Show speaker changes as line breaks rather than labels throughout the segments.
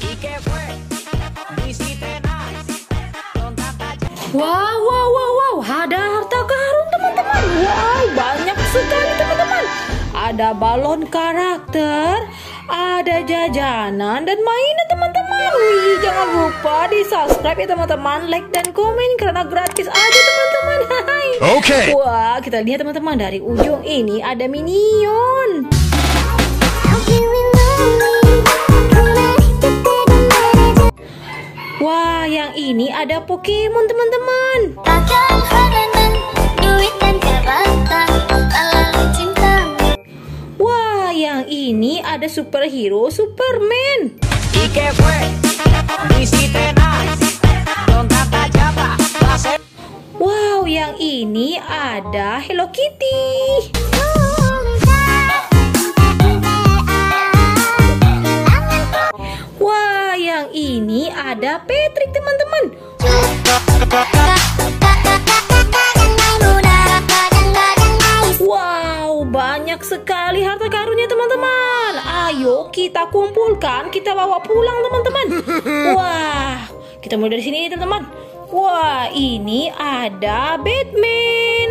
Wow, ada harta karun teman-teman. Wow, banyak sekali teman-teman. Ada balon karakter, ada jajanan dan mainan teman-teman. Wih, jangan lupa di subscribe ya teman-teman, like dan komen karena gratis aja teman-teman. Hai.
Oke.
Wah, kita lihat teman-teman dari ujung ini ada minion. Wah, yang ini ada Pokemon teman-teman. Wah, yang ini ada superhero Superman. Wow, yang ini ada Hello Kitty. Wah, yang ini ada Patrick teman-teman. Wow, banyak sekali harta karunnya teman-teman. Ayo kita kumpulkan, kita bawa pulang teman-teman. Wah, kita mulai dari sini teman-teman. Wah, ini ada Batman.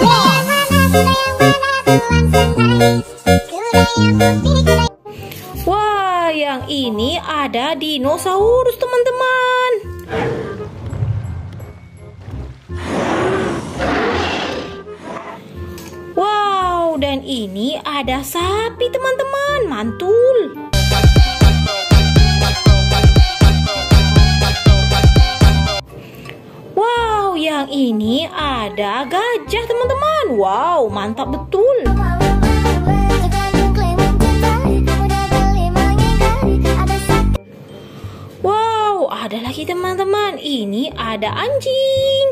Wah, yang ini ada dinosaurus teman-teman. Wow, dan ini ada sapi teman-teman, mantul. Wow, yang ini ada gajah teman-teman. Wow, mantap betul. Wow, ada lagi teman-teman. Ini ada anjing.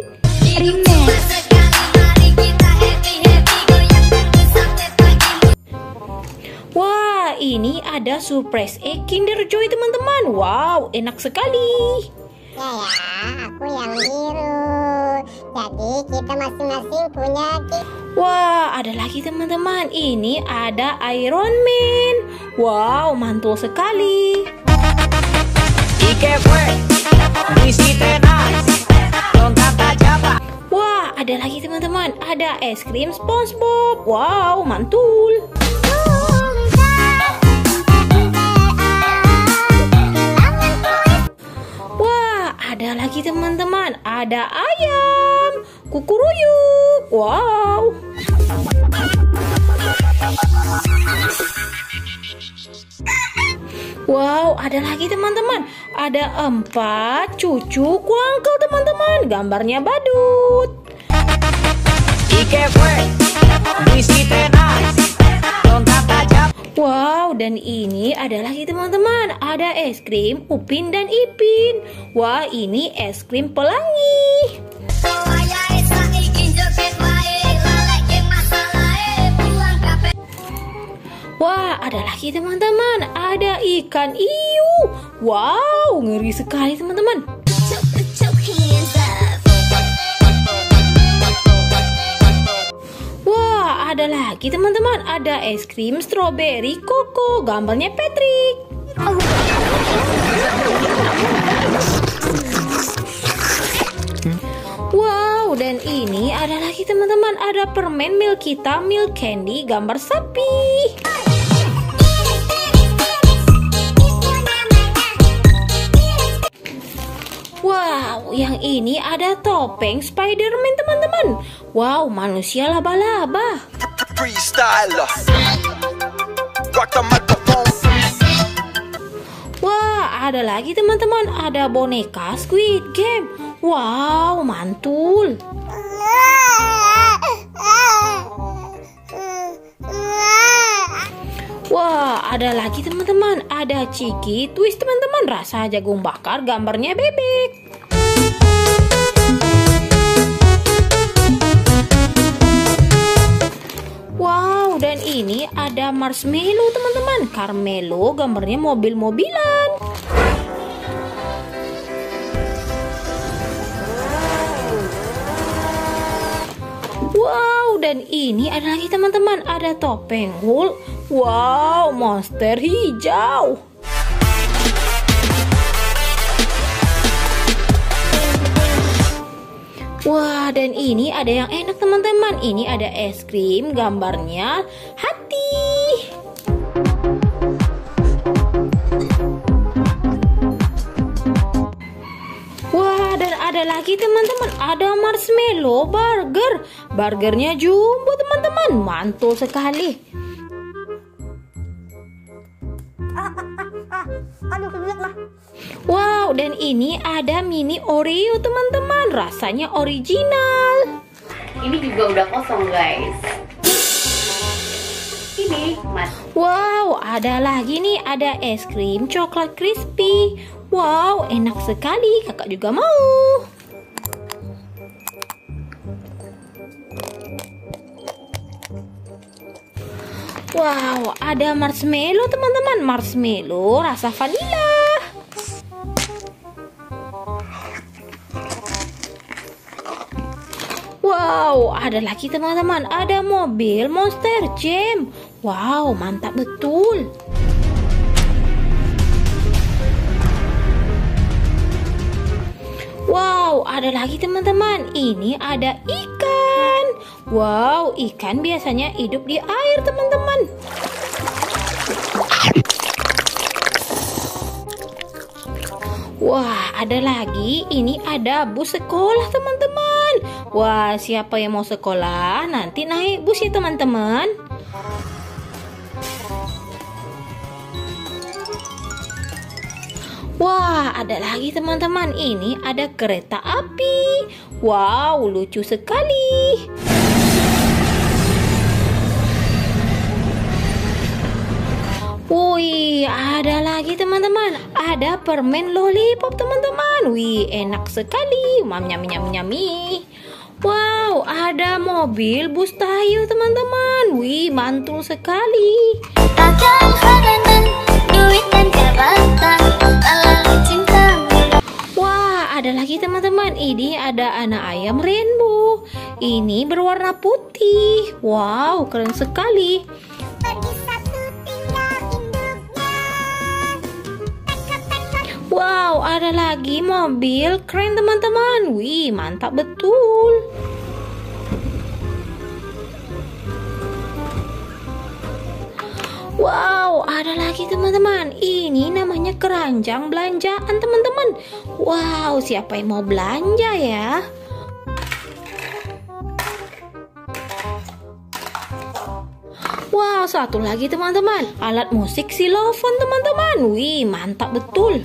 Wah, ini ada surprise egg Kinder Joy teman-teman. Wow, enak sekali.
Aku yang biru. Jadi kita masing-masing punya.
Wah, ada lagi teman-teman. Ini ada Iron Man. Wow, mantul sekali. Wah, ada lagi teman-teman. Ada es krim SpongeBob. Wow, mantul. Wah, ada lagi teman-teman. Ada ayam kukuruyuk. Wow. Wow, ada lagi teman-teman. Ada 4 cucu kuangkel teman-teman. Gambarnya badut. Wow, dan ini ada lagi teman-teman. Ada es krim Upin dan Ipin. Wah, ini es krim pelangi. Wah, ada lagi teman-teman. Ada ikan hiu. Wow, ngeri sekali teman-teman. Wah, ada lagi teman-teman. Ada es krim strawberry koko. Gambarnya Patrick. Wow, dan ini ada lagi teman-teman. Ada permen Milkita Milk Candy gambar sapi. Wow, yang ini ada topeng Spider-Man teman-teman. Wow, manusia laba-laba. Wah, ada lagi teman-teman. Ada boneka Squid Game. Wow, mantul. Wah, ada lagi teman-teman. Ada Ciki Twist teman-teman. Rasa jagung bakar gambarnya bebek. Wow, dan ini ada marshmallow teman-teman. Carmelo gambarnya mobil-mobilan. Wow, dan ini ada lagi teman-teman. Ada topeng Hulk. Wow, monster hijau. Wah, dan ini ada yang enak teman-teman. Ini ada es krim, gambarnya hati. Wah, dan ada lagi teman-teman. Ada marshmallow burger. Burgernya jumbo teman-teman. Mantul sekali. Wow, dan ini ada mini Oreo teman-teman. Rasanya original.
Ini juga udah kosong guys. Ini mas.
Wow, ada lagi nih. Ada es krim coklat crispy. Wow, enak sekali. Kakak juga mau. Wow, ada marshmallow teman-teman. Marshmallow rasa vanilla. Wow, ada lagi teman-teman. Ada mobil Monster Jam. Wow, mantap betul. Wow, ada lagi teman-teman. Ini ada ikan. Wow, ikan biasanya hidup di air teman-teman. Wah, ada lagi. Ini ada bus sekolah teman-teman. Wah, siapa yang mau sekolah nanti naik bus ya teman-teman. Wah, ada lagi teman-teman. Ini ada kereta api. Wow, lucu sekali. Wih, ada lagi teman-teman. Ada permen lollipop teman-teman. Wih, enak sekali. Nyami. Wow, ada mobil bus tayu teman-teman. Wih, mantul sekali.
Takkan haranan, duit dan jabatan, lalu cinta.
Wah, ada lagi teman-teman. Ini ada anak ayam rainbow. Ini berwarna putih. Wow, keren sekali.
Pergi satu tinggal induknya.
Wow, ada lagi mobil keren teman-teman. Wih, mantap betul. Wow, ada lagi teman-teman. Ini namanya keranjang belanjaan teman-teman. Wow, siapa yang mau belanja ya? Wow, satu lagi teman-teman. Alat musik xylophone teman-teman. Wih, mantap betul.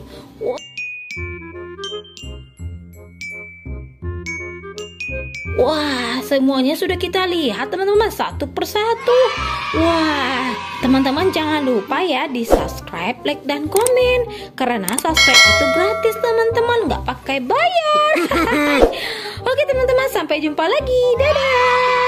Wah, semuanya sudah kita lihat teman-teman satu persatu. Wah, teman-teman jangan lupa ya di subscribe, like, dan komen. Karena subscribe itu gratis teman-teman, nggak pakai bayar. Oke teman-teman, sampai jumpa lagi. Dadah.